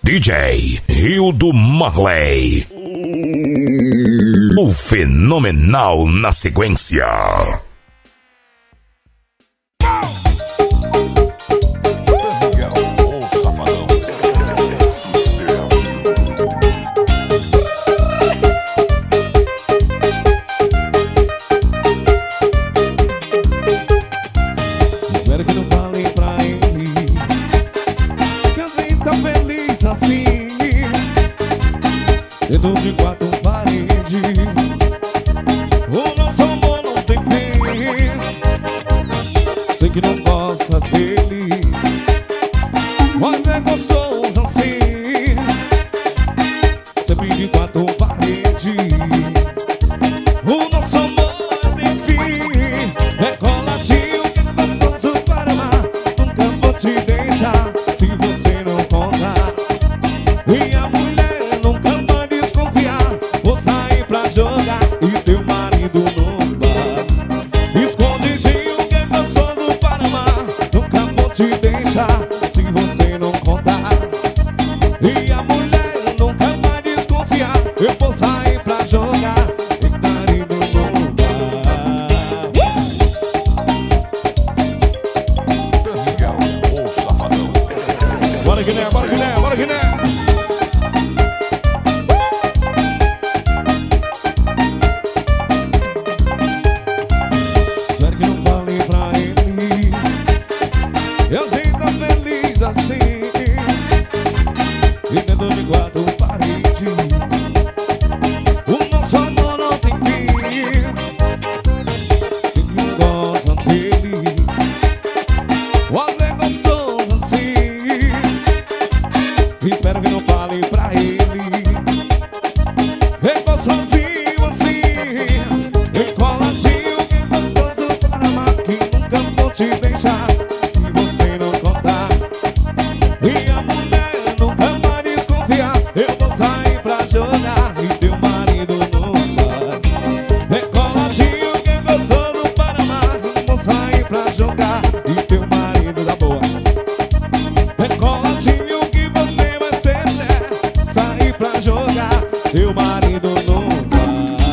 DJ Hildo Marley. O fenomenal na sequência. Espero que não falem pra ele que a gente tá feliz assim, dentro de quatro paredes. O nosso amor não tem fim. Sei que não gosta dele, mas é gostoso assim, sempre de quatro paredes. O nosso amor não tem fim. É coladinho que é gostoso para amar. Nunca vou te deixar se você não contar. E a mulher nunca vai desconfiar. Vou sair pra jogar e teu marido no bar. Escondidinho que é gostoso para amar. Nunca vou te deixar se você não contar. E a mulher nunca vai desconfiar. Eu vou sair pra jogar e marido no bar. Bora Guiné, bora Guiné, bora Guiné. Espero que não falem pra ele que a gente tá feliz assim, e dentro de quatro paredes. O nosso amor não tem fim. Quem gosta dele, mas é gostoso assim. Espero que não falem pra ele eu vou sozinho assim, encoladinho que é gostoso para amar. Que nunca vou te deixar se você não contar. E a mulher nunca vai desconfiar. Eu vou sair pra jogar e teu marido no bar. Encoladinho que é gostoso para amar. Vou sair pra jogar e teu marido da boa. Encoladinho que você vai ser, né? Sair pra jogar teu marido no bar.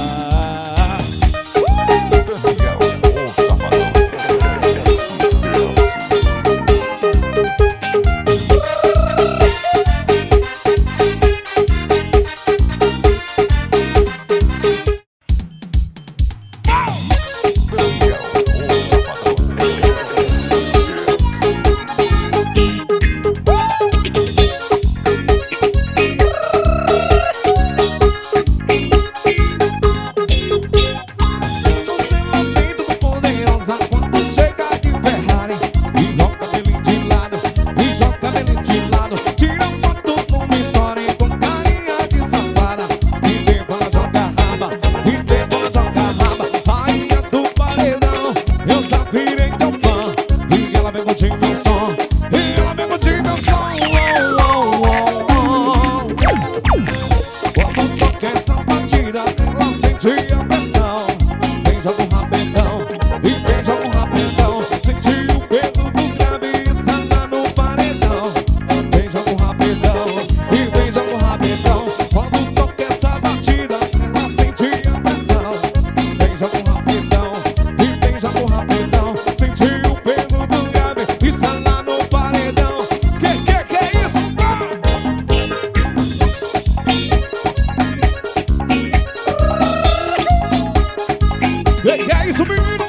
Que é isso, menino?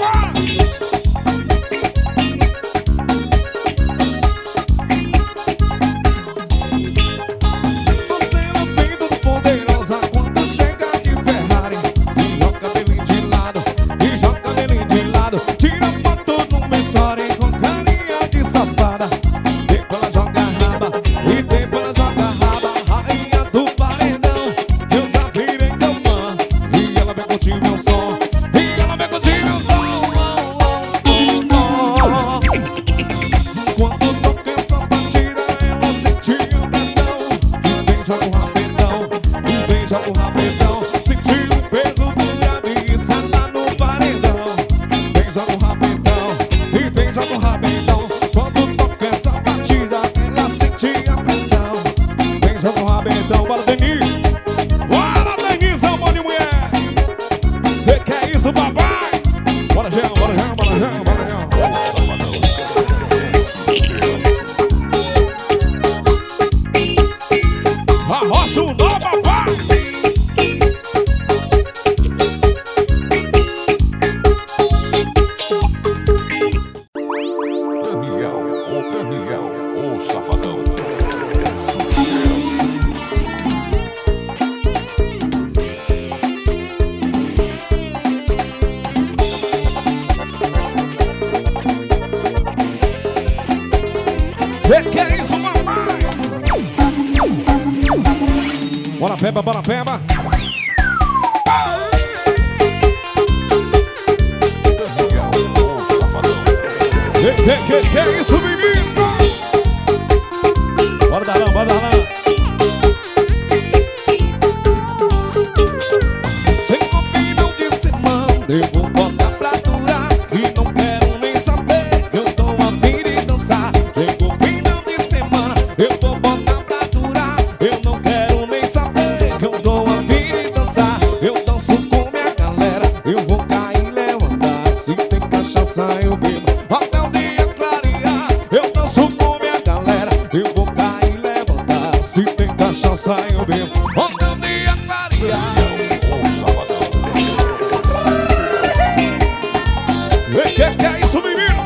Você não tem tudo poderosa quando chega de Ferrari. E joga cabelo de lado, e joga cabelo de lado. Tira foto numa história com carinha de safada. Depois ela joga raba, e depois ela joga raba. Rainha do paredão, eu já virei teu fã. E ela vem curtir meu som. Quando toca essa batida, ela sentiu pressão. E vem, joga o rapidão, e vem, joga o rapidão. Sentiu o peso do cabeça lá no paredão. Vem, joga o rapidão, e vem, joga o rapidão. Quando toca essa batida, ela sentiu a pressão. Vem, beijão no rabo, então, bora, Denise. Bora, Denise, amor de mulher. Que é isso, papai? Bora, Jean, bora, Jean, bora, Jean, bora, Jean. Arrocha o nó, papai. Daniel, o safadão. Que é isso, papai? Bora, peba, bora, peba. Que é isso, menino? Bora dar não, bora dar não. Sem opinião de semana, eu vou botar pra durar. E não quero nem saber que eu tô a fim de dançar. Chegou final de semana, eu vou botar pra durar. Eu não quero nem saber que eu tô a fim de dançar. Eu danço com minha galera, eu vou cair e levantar. Se tem cachaça eu bebo. Eu bebo, onde o dia clarear. Que é isso, menino?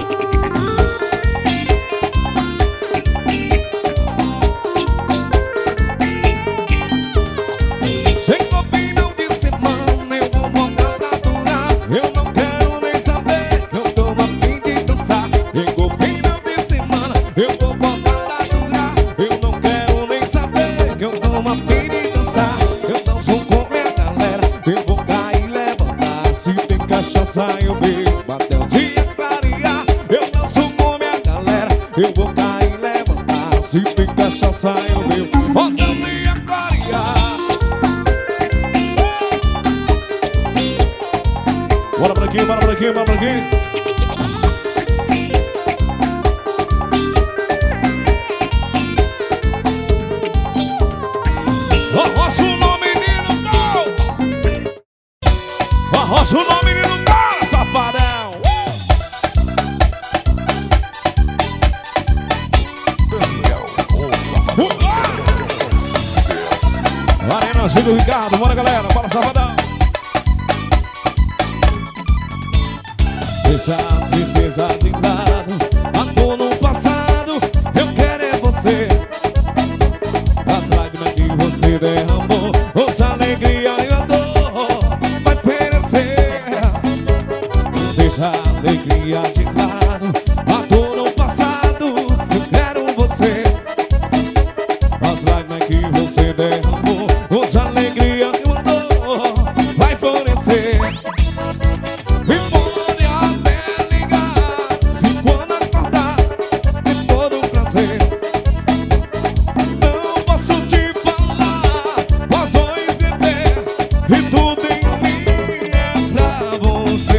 Chegou final de semana, eu vou botar pra durar. Eu não quero nem saber que eu tô a fim de dançar. Chegou final de semana, eu vou botar pra durar. Eu não quero nem saber que eu tô a fim de dançar. Eu danço com minha galera, eu vou cair e levantar. Se tem cachaça eu bebo, até o dia clarear. Eu danço com minha galera, eu vou cair e levantar. Se tem cachaça eu bebo, até o dia clarear. Bora por aqui, bora por aqui, bora por aqui. Arrocha o nome, menino, não! Arrocha o nome, menino, não, safadão! Arena Chico Ricardo, bora galera, bora safadão! Deixa a tristeza de lado, a dor no passado, eu quero é você. As lágrimas que você derramou, hoje a alegria e a dor vai perecer. Deixa a alegria de lado, a dor no passado, eu quero você. As lágrimas que você derramou, hoje a alegria e a dor vai florescer. E pode até ligar, e quando acordar, tem todo o prazer. Não posso te falar, mas vou escrever, e tudo em mim é pra você.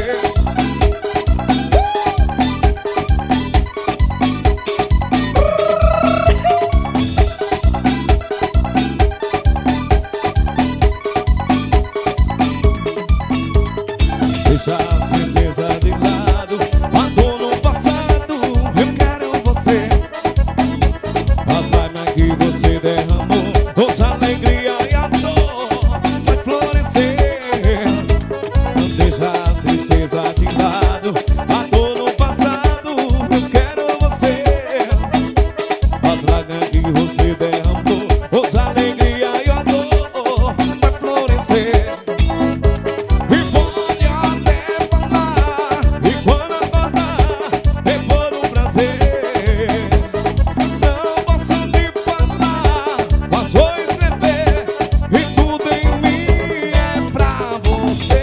Deixa a tristeza de lado, a dor no passado, eu quero você. As lágrimas que você derramou, hoje a alegria e a dor vai florescer. Deixa a tristeza de lado, a dor no passado, eu quero você. As lágrimas que você derramou, hoje a alegria e a dor vai florescer. E pode até falar, e quando acordar, depor o prazer. Não posso te falar, mas vou escrever, e tudo em mim é pra você.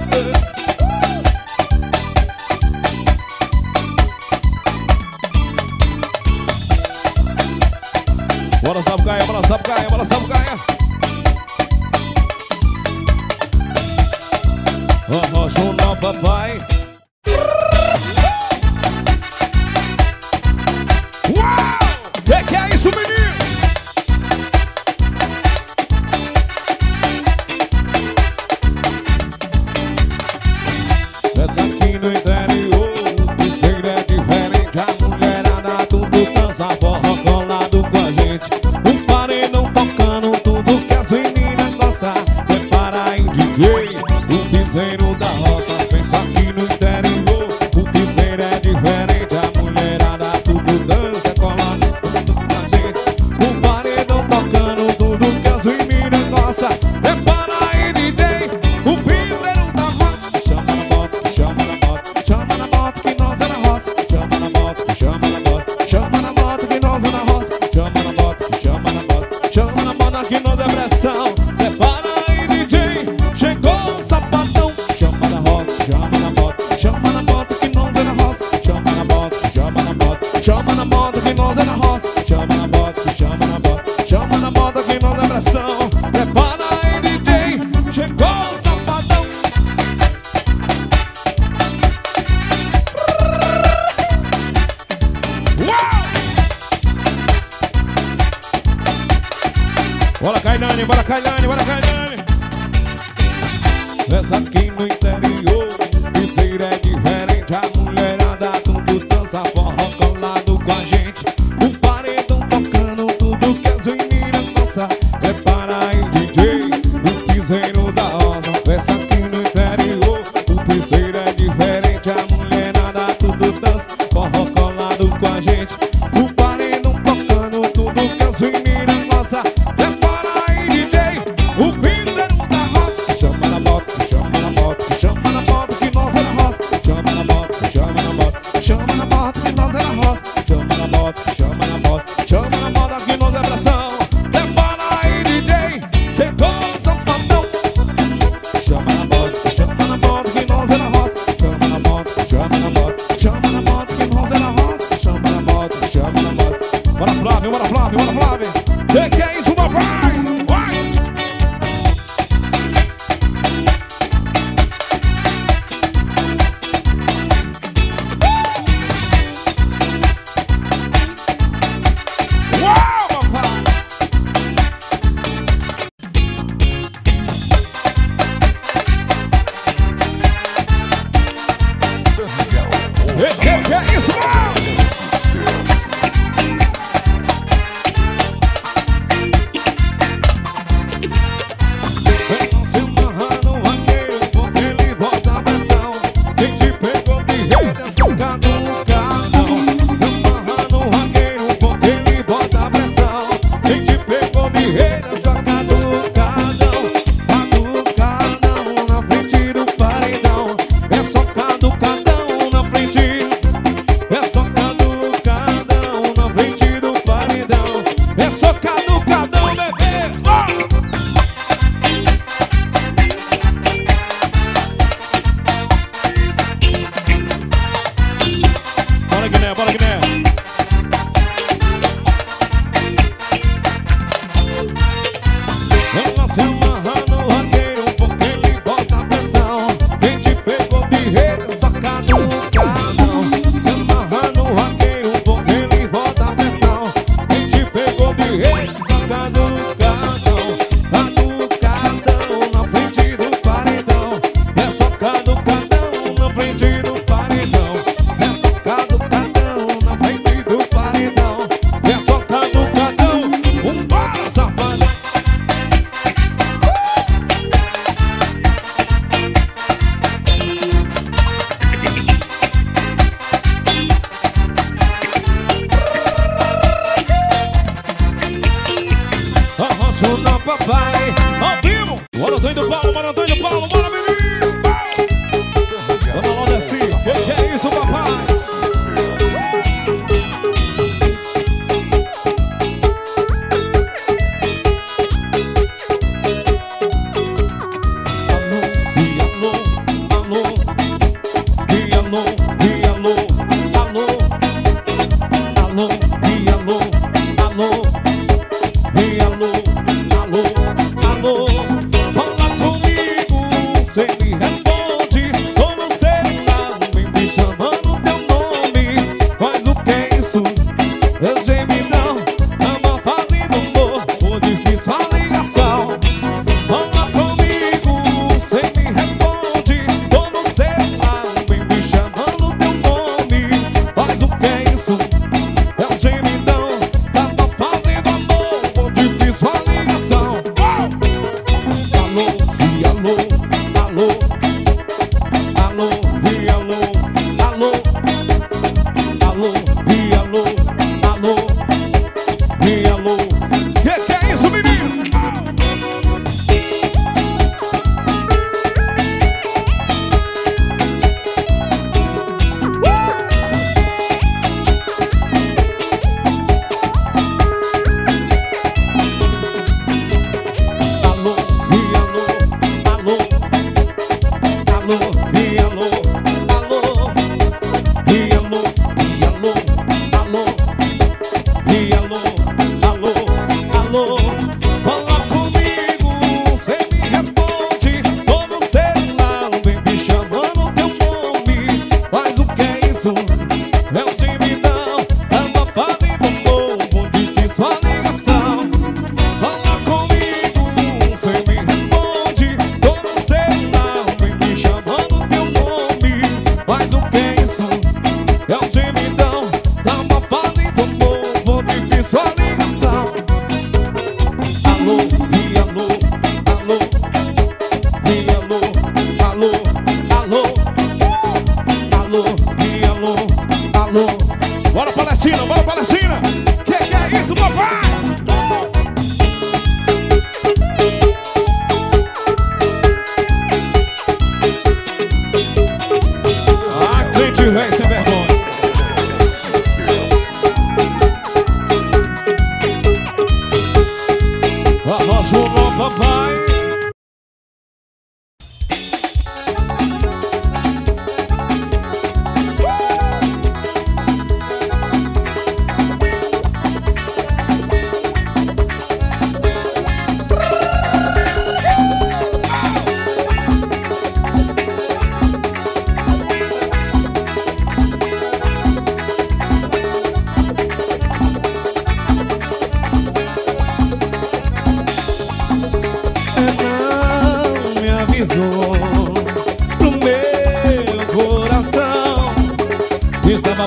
Bora Sapucaia, bora Sapucaia, bora Sapucaia. Arrocha o nó, papai. Uau! Que é isso, menino? as meninas gostam. Prepara aí, DJ, o piseiro da roça. Chama na moto, chama na moto, chama na moto que nós é na roça. Chama na moto, chama na moto, chama na moto que nós é na roça. Chama na moto, chama na moto, chama na moto que nós é pressão. Prepara aí, DJ, chegou o sapatão. Chama na roça, chama na moto, chama na moto que nós é na roça. Chama na moto, chama na moto, chama na moto que nós é na roça. Chama na moto, chama na moto, chama na moto que nós é pressão. Prepara aí, DJ, chegou o sapatão. Bora, Kailane, bora, Kailane, bora, Kailane. Essa aqui no interior, piseira é diferente. A mulherada tudo dança forró colado com a gente. O paredão tocando tudo que as meninas dançam. Prepara aí, DJ, o piseiro da rosa. Essa aqui no interior, o piseiro é diferente. A mulherada tudo dança forró colado com a gente. O paredão tocando tudo que as meninas dançam. Prepara aí, DJ, o piseiro da roça. Chama na moto, chama na moto, chama na moto que nós é na roça. Chama na moto, chama na moto, chama na moto que nós é na roça. Chama na moto, chama na moto, chama na moto que nós é pressão. Prepara aí, DJ, chegou o sapatão. Chama na moto que nós é na roça. Chama na moto, chama na moto, chama na moto que nós é na roça. Chama na moto, chama na moto. Bora, Flávio, bora, Flávio, bora, Flávio. Que é isso, meu pai? Vai! Que é isso, mano? Vem se amarrando o vaqueiro, porque ele bota a pressão. Quem te pegou de rede é seu caducadão. Amarrando o vaqueiro, porque ele bota a pressão. Quem te pegou de rede é seu caducadão. Caducadão na frente do paredão. É só caducadão na frente. É só caducadão na frente do paredão. É só caducadão, bebê. Bora, Guiné, bora, Guiné. Ela se amarra no vaqueiro, porque ele bota a pressão. Quem te pegou de rede é só caducadão. Se amarra no vaqueiro, porque ele bota a pressão. Quem te pegou de rede é só caducadão. Caducadão na frente do paredão. É só caducadão na frente do paredão. É só caducadão na frente do paredão. É só caducadão. Vambora, safadão. Arrochando papai, ao vivo. Bora, Antônio do Paulo, bora, Antônio do Paulo, bora, menino. Vamos lá, descer. Que é isso, papai? Alô, e alô, e alô, alô, alô, e alô, alô, e alô, alô, alô, fala comigo, se me responde.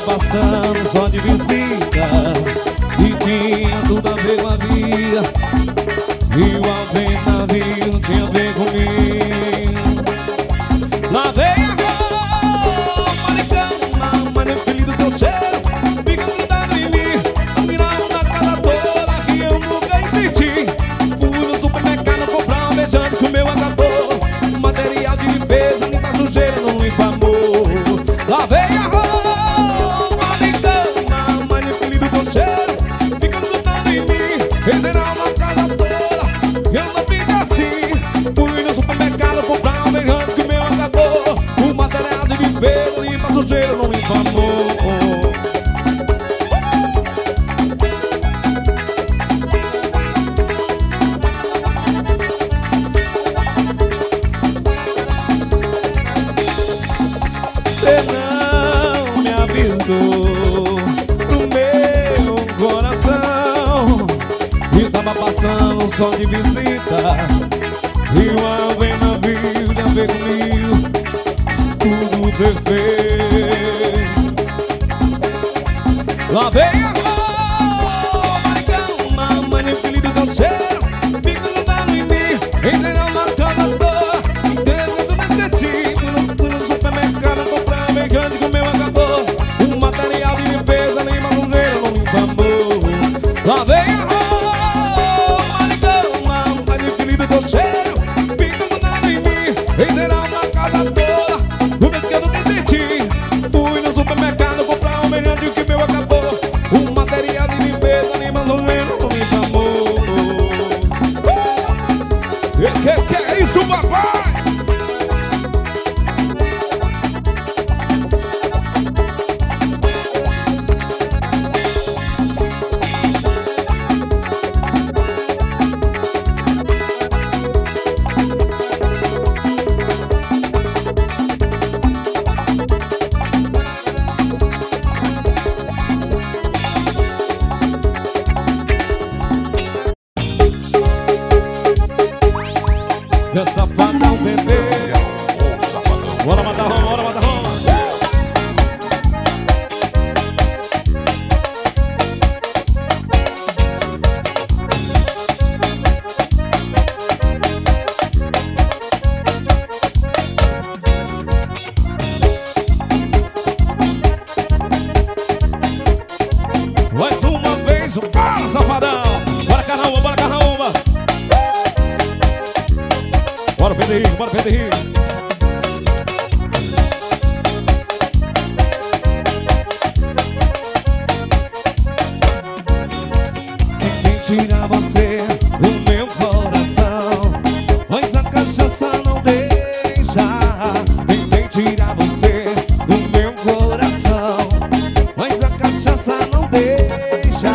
passando só de visita e tinha tudo a ver com a vida. E o alvento navio tinha a ver comigo. Lá vem a cor, maricama, mas meu filho do teu cheiro fica grudado em mim. Mirava na casa toda que eu nunca insisti. Fui no supermercado comprar um beijante que o meu acabou. Material de limpeza, limpa sujeira, não limpa amor. Lá vem a cor, maricama, mas meu filho do teu cheiro fica grudado em mim. Em geral na casa toda eu não fico assim. Fui no supermercado comprar um beijante que o meu acabou. O material de limpeza, limpa sujeira, não limpa amor. Cê não me avisou no meu coração. Estava passando um som de visita e uma vem na vida ver comigo. Tudo perfeito. Lá vem a cor, maricama, mas meu filho do teu cheiro fica grudado em mim. Em geral na casa toda, desde que eu me senti. Fui no supermercado comprar um beijante que o meu acabou. O material de limpeza, nem uma sujeira, não limpa amor. Lá vem a cor, maricama, mas meu filho do teu cheiro fica grudado em mim. Em geral na casa toda, o mesmo que eu não me senti. Fui no supermercado comprar um beijante que o meu acabou. O material de limpeza, nem mais ou menos, não limpa amor. Que é isso, papai? É safadão, bebê. Bora matar Roma, bora matar Roma. Mais uma vez, bora, safadão. Bora, carnaúma, bora, carnaúma. Bora, Pedro, bora, Pedro. Tentei tirar você do meu coração, mas a cachaça não deixa. Tentei tirar você do meu coração, mas a cachaça não deixa.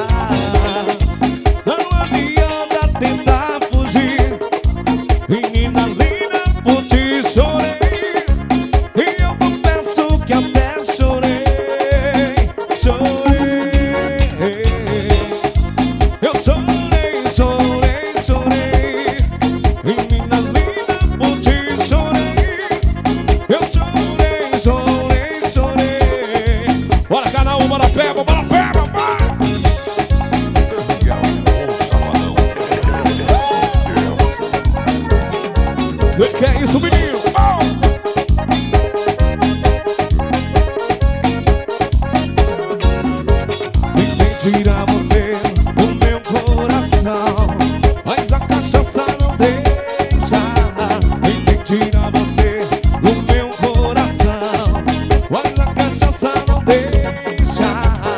Não adianta tentar fugir. Menina linda, por ti chorei. E eu confesso que até chorei. Chorei. Eu chorei, chorei, chorei. Menina linda, por ti chorei. Eu chorei, chorei, chorei. Bora, canal, bora, pega, bora, pega, vai. Que é isso, menino? Oh! Tentei tirar você do meu coração, mas a cachaça não deixa. Tentei tirar você do meu coração, mas a cachaça não deixa.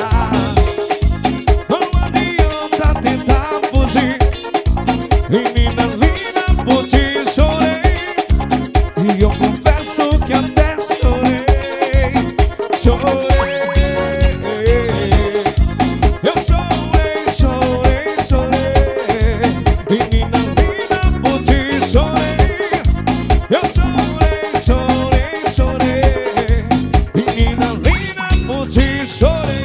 Não adianta tentar fugir. Menina linda, por ti chorei. E eu confesso que até chorei. Chorei. Eu chorei, chorei, chorei. Menina linda, por ti chorei. Eu chorei, chorei, chorei. Menina linda, por ti chorei.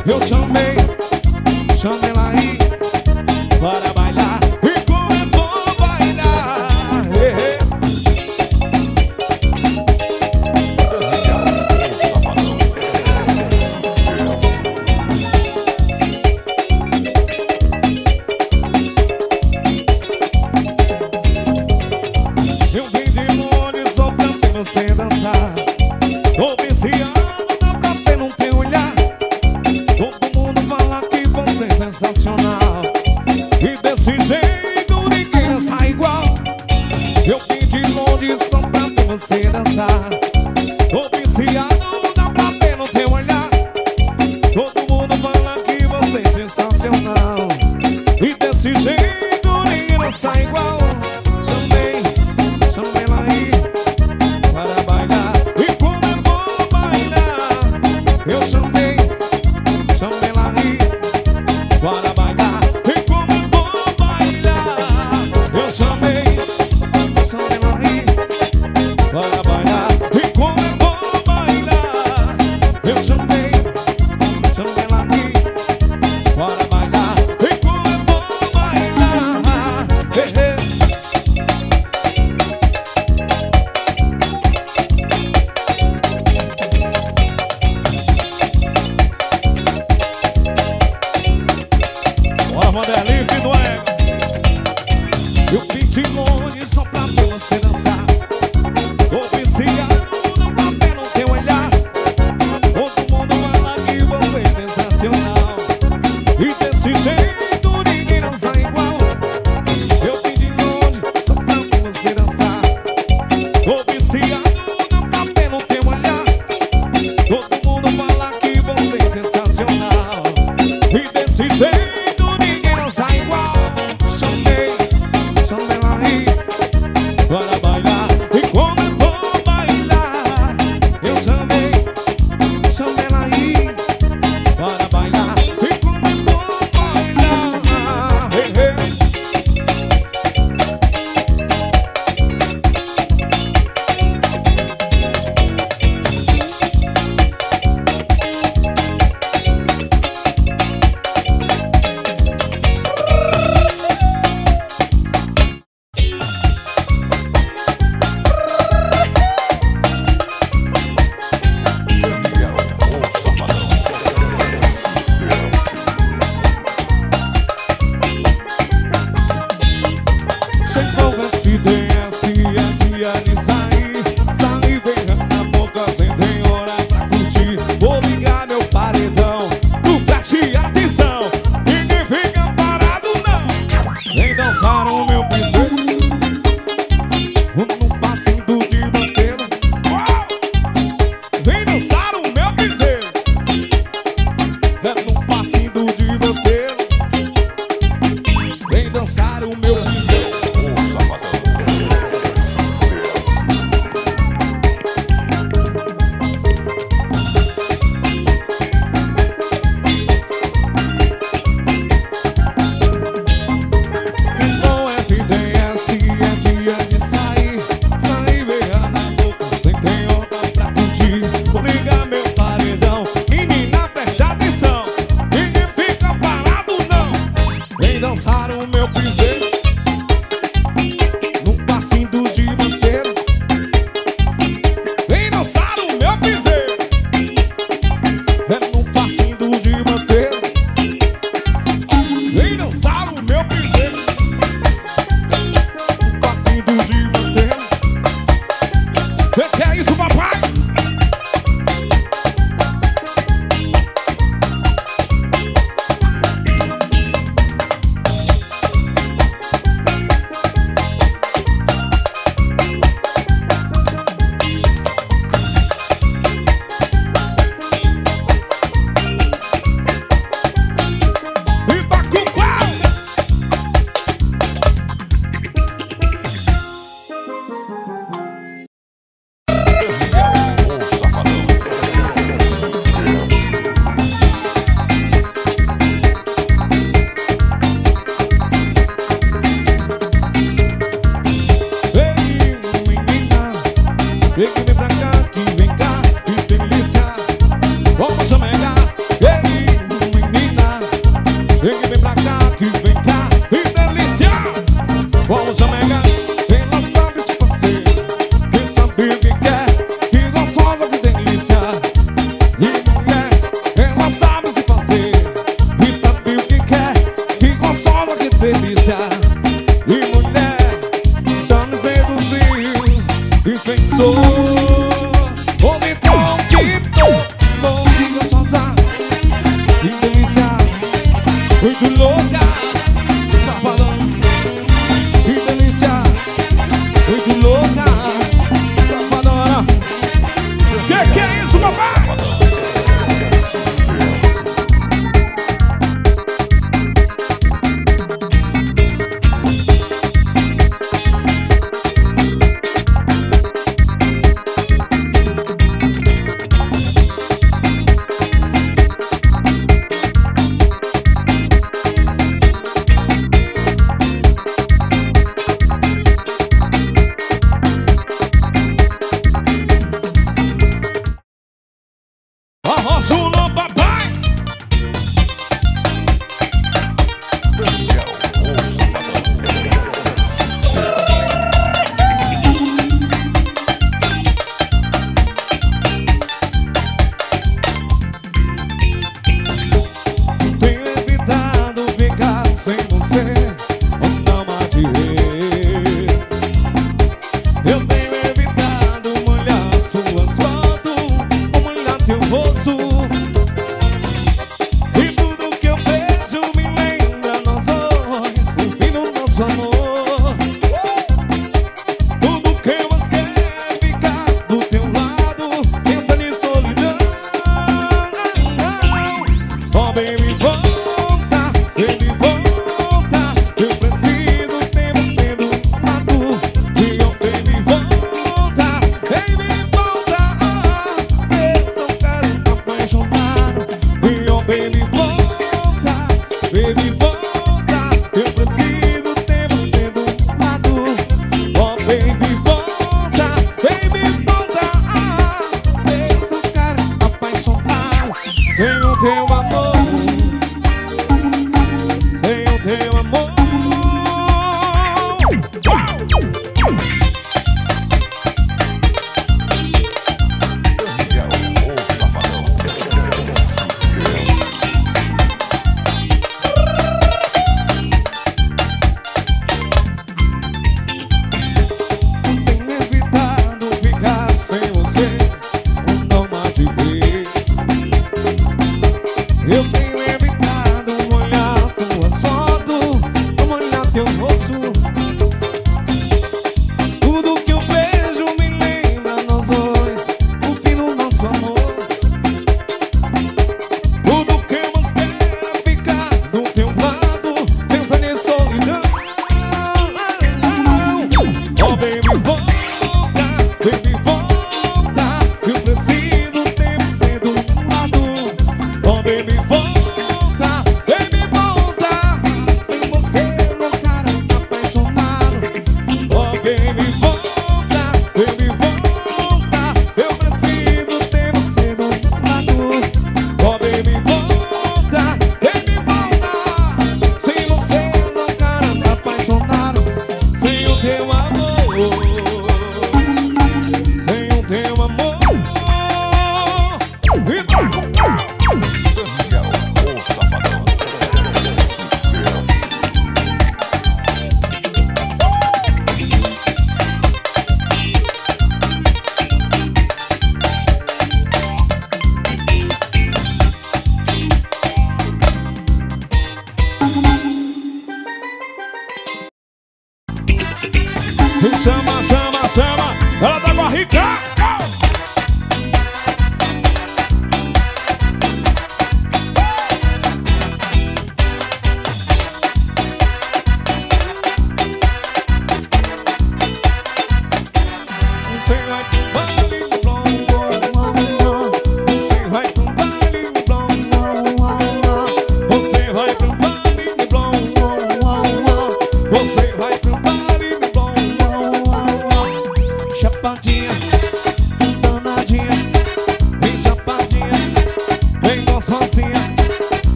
Eu chamei ela aí para bailar. E como é bom bailar. Eu vim de longe só pra ver você dançar. Tô viciado na pra não ter olhar. Todo mundo fala que você é sensacional. E desse jeito ninguém dança igual. Eu vim de longe só pra ver você dançar. Tô viciado na pra não ter olhar. Todo mundo fala que você é sensacional. E desse jeito ninguém dança igual. Chamei ela aí para bailar. E como é bom bailar. Eu chamei ela aí para bailar. E como é bom bailar. Eu chamei ela aí para bailar. E como é bom bailar. Eu chamei ela aí para bailar. E como é bom bailar. Bora, Mandelinho, filho do ego. Eu vim de longe só pra ver você dançar. Tô viciado, não tá vendo teu olhar. Todo mundo fala que você é sensacional. E desse jeito ninguém dança igual. Eu vim de longe só pra ver você dançar. Tô viciado, não tá vendo teu olhar. Todo mundo fala que você é sensacional. E desse jeito ninguém dança igual. Chamei ela aí para bailar. E como é bom bailar. Eu chamei ela aí para bailar. E como é bom bailar. Hey, hey. muito louca, safadão. Que delícia, muito louca, safadona. Que é isso, papai?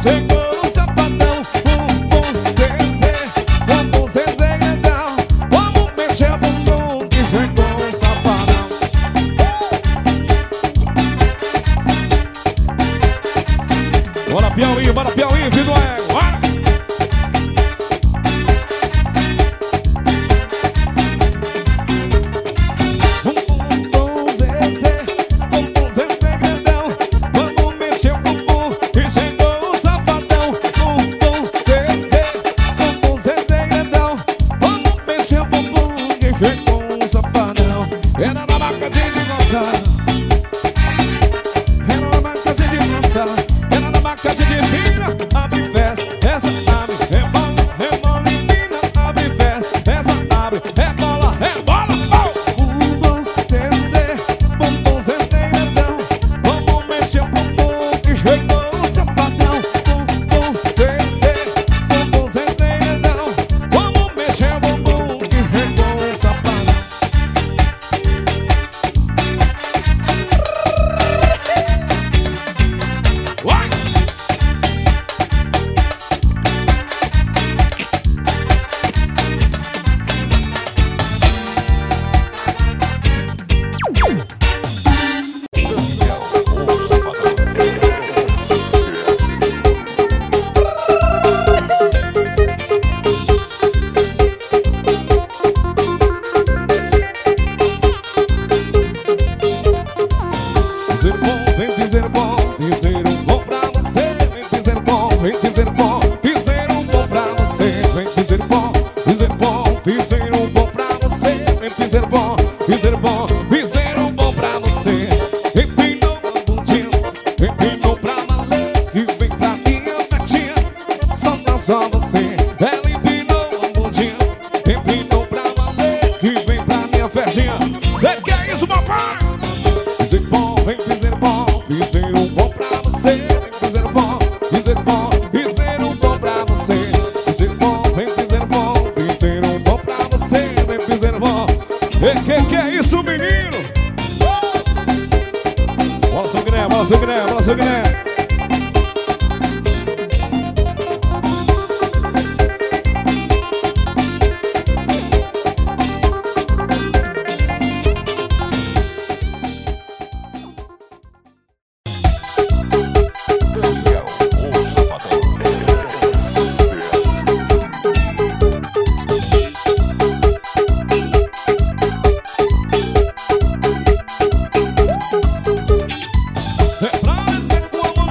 chegou o safadão. Bumbum Zezé grandão. Vamos mexer o bumbum que chegou o safadão. Bora Piauí, filho do ego, bora! Bumbum Zezé grandão. Vamos mexer o bumbum que chegou o safadão. Bumbum Zezé grandão. Vamos mexer o bumbum que chegou o safadão. Era na marcadinha de gozar. Era na marcadinha de gozar. Era na marcadinha de vira. Abre festa, essa abre, rebola, rebola e vira. Abre festa, essa abre, rebola, rebola. Bumbum Zezé grandão. Vamos mexer o bumbum que chegou o safadão. Bumbum Zezé grandão. Vamos mexer o bumbum que chegou o safadão. Vai! Dizer bom, dizer um bom pra você. Vem dizer bom, dizer um bom pra você. Vem dizer bom, dizer um bom pra você. Vem dizer bom, dizer um bom pra você. Empinou a bundinha, empinou pra valer, que vem pra minha festinha, só você. Ela empinou a bundinha, empinou pra valer, que vem pra minha festinha. Que é isso, papai? Dizer bom, vem dizer bom. Dizer um bom pra você, dizer um bom pra você. Dizer bom, vem dizer um bom pra você, vem dizer bom. Que é isso, menino? Bola seu Guiné, bola seu Guiné, bola seu Guiné. É pra descer com amor.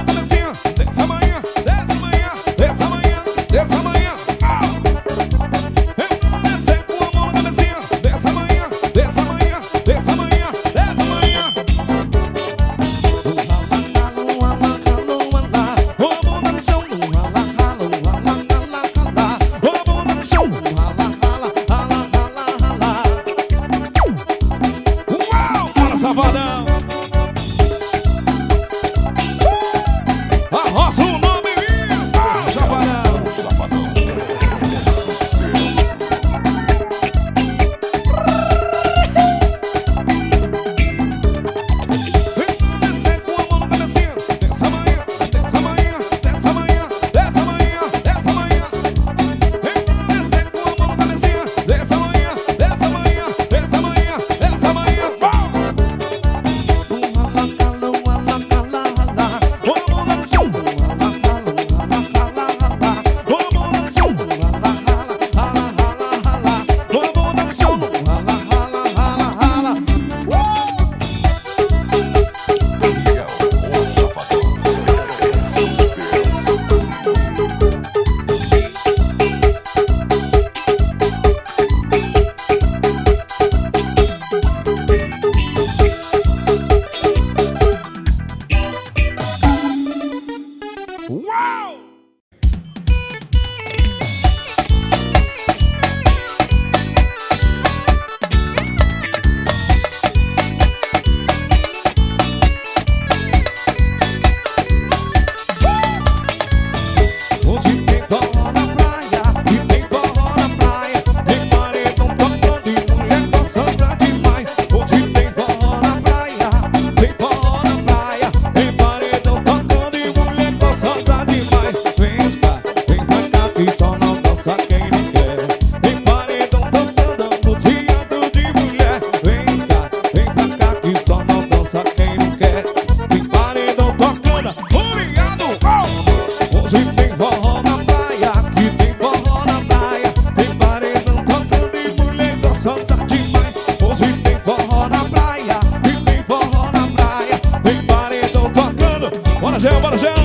já, bora já.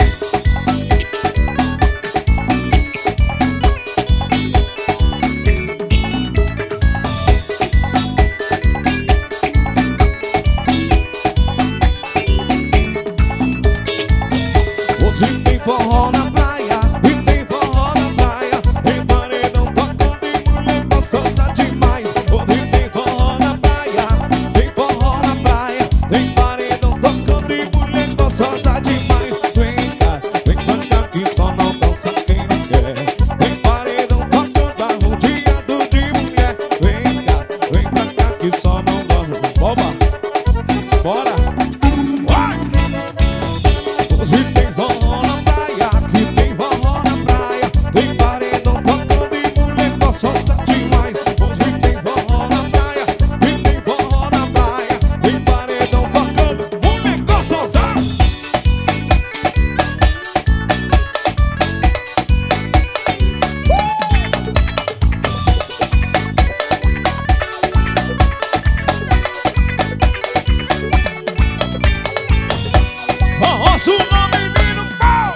Hoje tem forró na praia, e tem forró na praia, tem paredão tocando e mulher gostosa demais. Hoje tem forró na praia, tem forró na praia, tem paredão tocando e mulher gostosa demais. Vem cá que só não dança quem não quer. Tem paredão tocando arrodeado de mulher. Vem cá que só não dança. Oba, bora, vai! Hoje tem forró na praia, que tem forró na praia, tem paredão tocando e mulher gostosa demais. Hoje tem forró na praia, que tem forró na praia, tem paredão tocando, mulher gostosa. Arrocha o nome, menino, pau!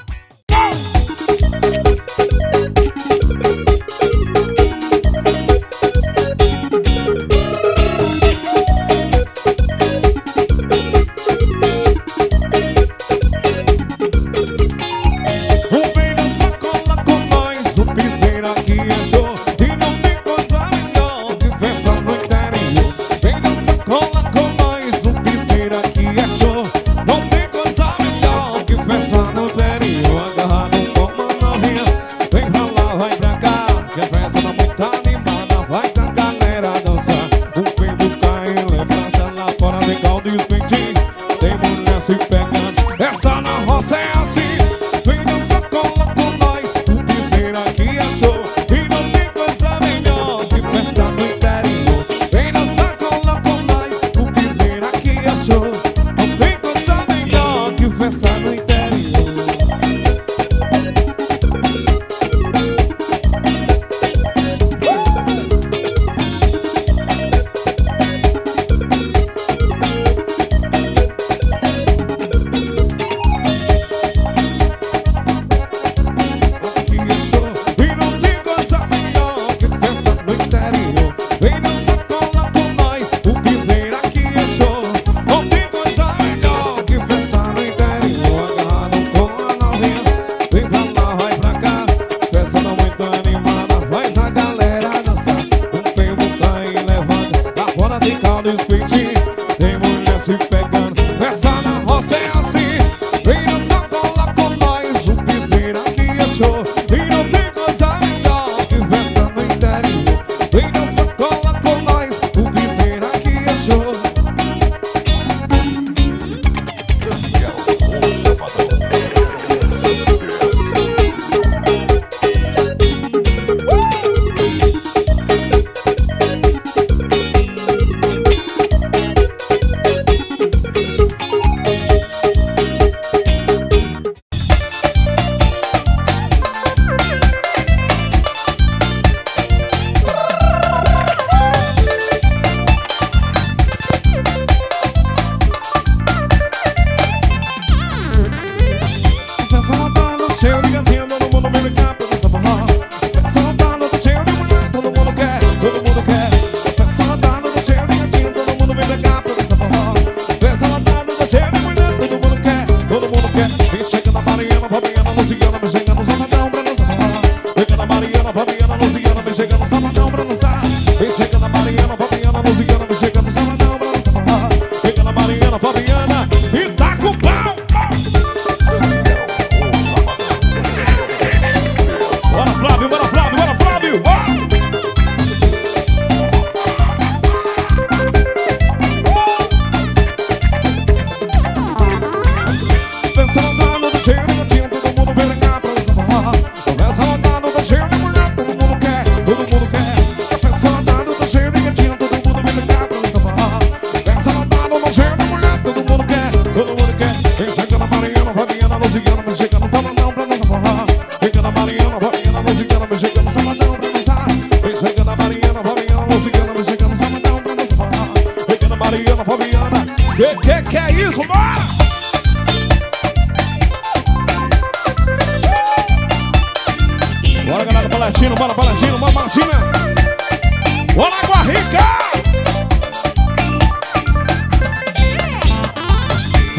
Vem dançar, cola com nós, o piseiro aqui é show. E não tem coisa melhor que festa no interior. Vem dançar, cola com nós, o piseiro aqui é show. Não tem coisa melhor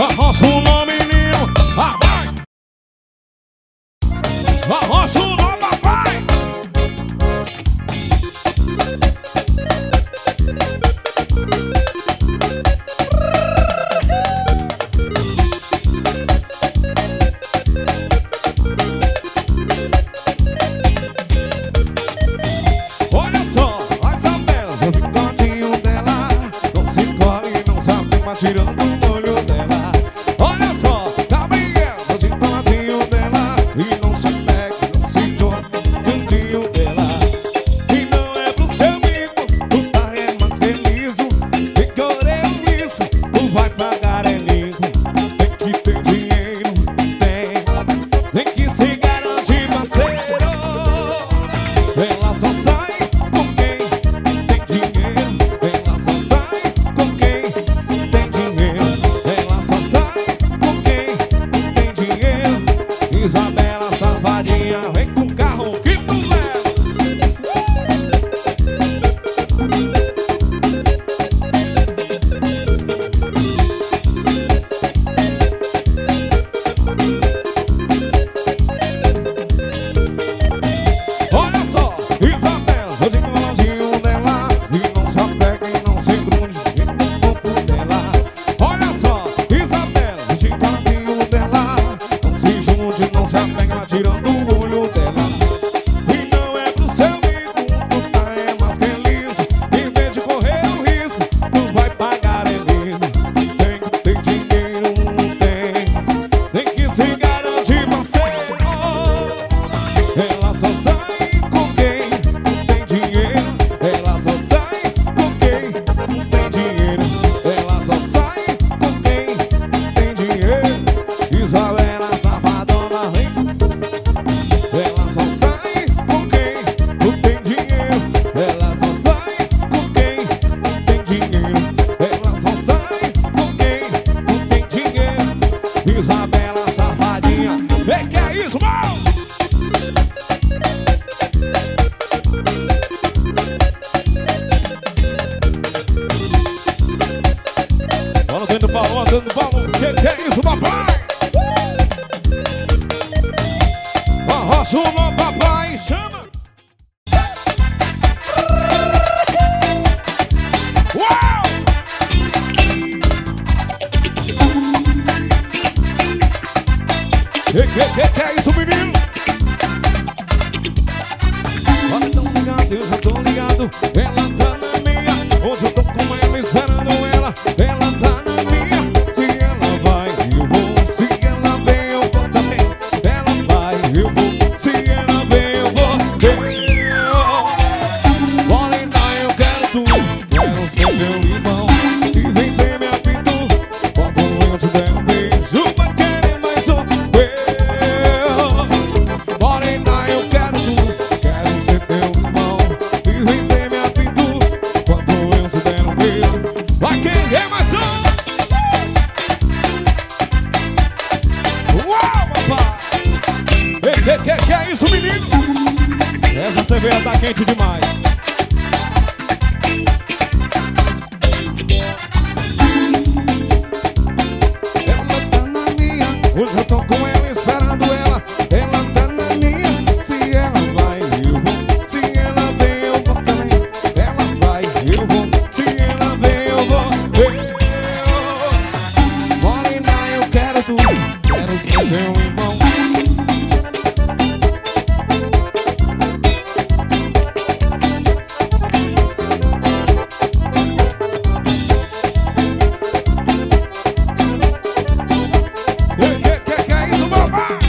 Arrocha o nó, menino. Ah, vai. Arrocha o nó, papai. Olha só, a Isabela, o bigodinho dela não se encolhe, não sabe, mas tirando o olho dela. Olha só, Gabriel, o bigodinho dela e não se pega, não se joga, o cantinho dela. E não é pro seu amigo, tu tá é mais feliz. Decorei um liso, tu vai pagar é lindo. Tem que ter dinheiro, tem que se garantir, parceiro. Ela só sai com quem tem dinheiro. Ela só sai com quem tem dinheiro. Ela só sai com quem tem dinheiro. Isabela safadinha, vem com o carro que tu leva. Olha só, Isabela, o bigodinho dela e não se apega e não se grude no corpo dela. Olha só, Isabela, o bigodinho dela não se junte, não se apega, ela tirando o olho dela. E não é pro seu amigo, tu tá é mais feliz. Em vez de correr o risco, tu vai pagar é lindo. Tem que ter dinheiro, tem que se garantir, parceiro. Ela só sai com quem tem dinheiro. Ela só sai com quem tem dinheiro. Ela só sai com quem tem dinheiro. Isabela safadona, vem. Ela só sai com quem tem dinheiro. Ela só sai com quem tem dinheiro. Ela só sai com quem tem dinheiro. Isabela safadinha, vem que é isso, mano? Bora dentro do balão, dentro do balão. Que é isso, papai? Arrocha o nó, papai, chama. Uau! Que é isso, menino? Olha, tão ligado, eu já tô ligado. Ela tá na minha, hoje eu tô com ela, esperando ela. Ela tá na minha, se ela vai, eu vou. Se ela vem, eu vou também. Ela vai, eu vou. Se ela vem, eu vou. Morena, eu quero tu, quero ser meu irmão. E vem ser minha pintura, quando eu te der um beijo, vai querer mais um. Morena, eu quero tu, quero ser teu irmão. E vem ser minha pintura, quando eu te der um beijo, vai querer mais um. Uau, papai! Que é isso, menino? Essa cerveja tá quente demais. Ela tá na minha, hoje eu tô com ela, esperando ela. Ela tá na minha, se ela vai, eu vou. Se ela vem, eu vou também. Ela vai, eu vou. Se ela vem, eu vou. Morena, eu quero tu, quero ser meu irmão. Que é isso, papai?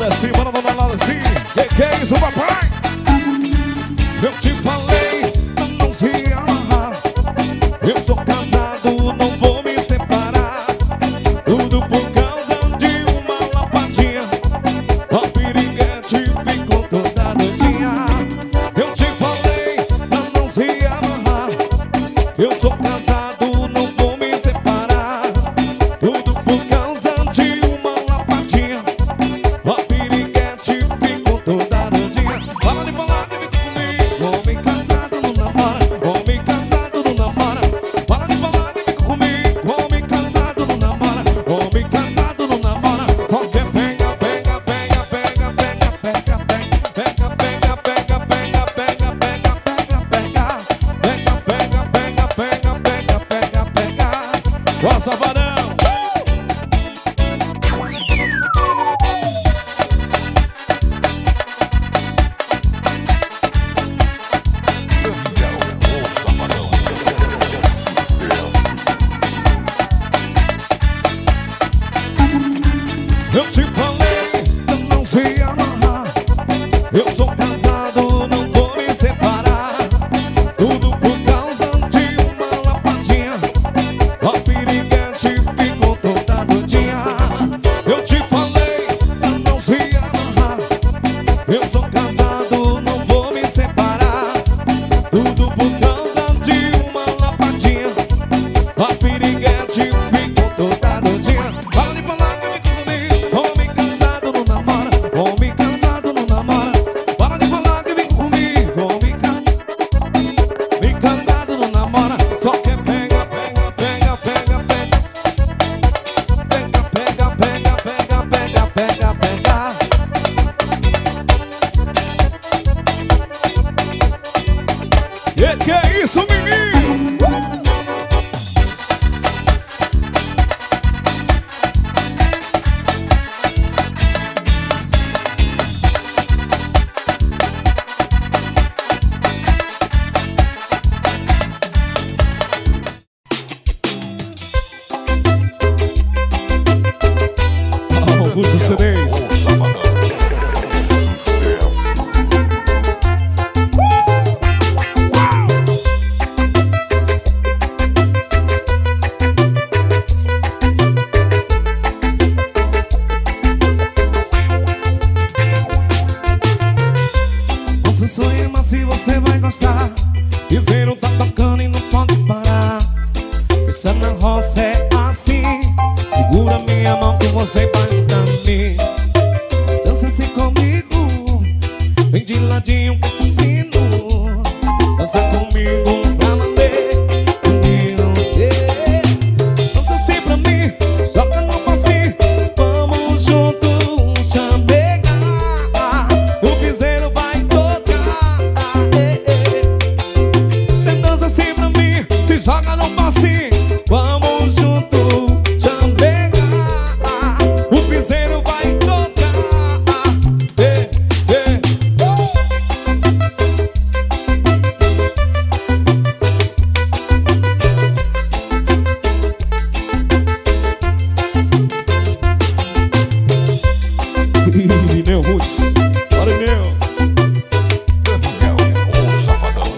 Leci, bora dona Leci. Que é isso, papai? Eu te falei pra não se amarrar. Eu sou casado, não vou me separar. Tudo por causa de uma lapadinha. A piriguete ficou toda doidinha. Eu te falei pra não se amarrar. Eu sou casado, não vou me separar. Tudo por causa de uma lapadinha. A piriguete ficou toda doidinha. Fala de falar que fica comigo. Homem casado não namora. Homem casado não namora. Fala de falar que fica comigo. Homem casado não namora. Homem casado não namora. Qualquer pega, pega, pega, pega, pega, pega, pega, pega, pega, pega, pega, pega, pega, pega, pega, pega, pega, pega, pega, pega. Nossa, varão. Eu te falei pra não se amarrar. Eu sou casado, não vou me separar. Tudo por causa de uma lapadinha. A piriguete ficou toda doidinha. Eu te falei pra não se amarrar. Eu sou casado, não vou me separar. Tudo por causa de uma lapadinha. A piriguete ficou toda doidinha. Fala de falar que fica comigo. Homem casado não namora. Homem casado não namora. Fala de falar que fica comigo. Homem casado não namora. Só quer pega, pega, pega, pega, pega. Pega, pega, pega, pega, pega, pega, pega. Que é isso, menino? Augusto CDs. Nosso sonho, mas se você vai gostar. Dizer tá tocando e não pode parar. Pensa na roça é assim. Segura minha mão que você vai no caminho. Dança assim comigo. Vem de ladinho que eu te ensino. Dança comigo pra valer. Comigo você. Dança assim pra mim. Joga no passinho. Vamos junto chamegar. O piseiro vai tocar. Cê dança assim pra mim. Se joga no passinho. Vamos junto chamegar. O piseiro vai tocar. Neu Roots. Bora, Neu. Daniel, o Safadão.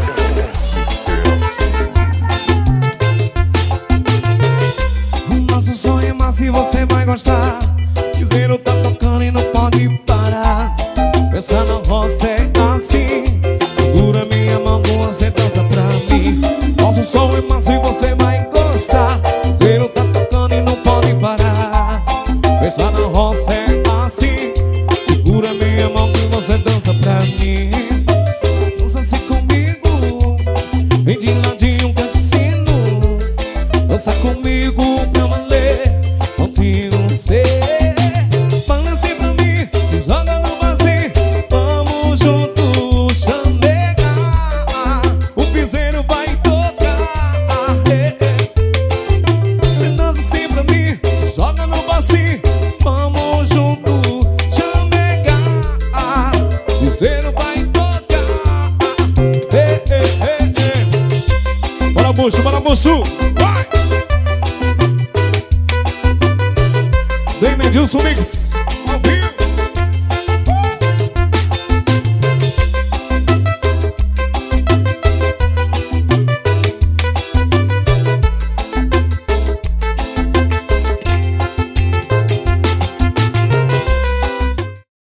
Nosso sonho, mas se você vai gostar. Piseiro tá tocando e não pode parar. Pensa na roça é assim. Segura minha mão com você dança pra mim. Nosso sonho, mas se você vai gostar. Piseiro tá tocando e não pode parar. Pensa na roça é assim. Segura minha mão que você dança pra mim. Dança assim comigo. Vem de ladinho que eu te ensino. Dança comigo pra valer. Contigo ser. Fala assim pra mim. Se joga no vazio. Vamos junto chamegar. O piseiro vai tocar. Você dança assim pra mim. Se joga no vazio. Vamos junto chamegar. O piseiro vai tocar. Bora, moço, bora, moço. Vai! Tem Edilson Mix.